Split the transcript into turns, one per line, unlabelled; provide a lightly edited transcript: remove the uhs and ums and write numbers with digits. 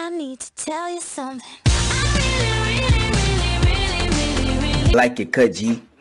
I need to tell you something.
Like it, cut G.